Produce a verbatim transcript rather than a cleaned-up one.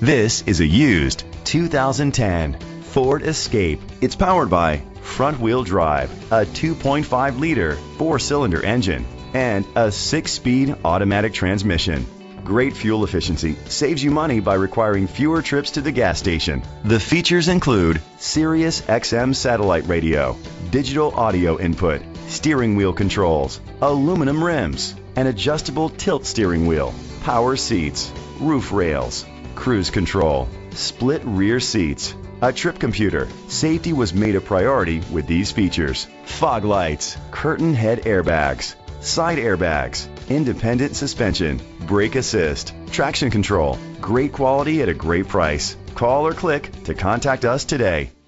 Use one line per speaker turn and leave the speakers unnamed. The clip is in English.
This is a used two thousand ten Ford Escape. It's powered by front-wheel drive, a two point five liter four-cylinder engine, and a six-speed automatic transmission. Great fuel efficiency saves you money by requiring fewer trips to the gas station. The features include Sirius X M satellite radio, digital audio input, steering wheel controls, aluminum rims, an adjustable tilt steering wheel, power seats, roof rails, cruise control, split rear seats, a trip computer. Safety was made a priority with these features: fog lights, curtain head airbags, side airbags, independent suspension, brake assist, traction control. Great quality at a great price. Call or click to contact us today.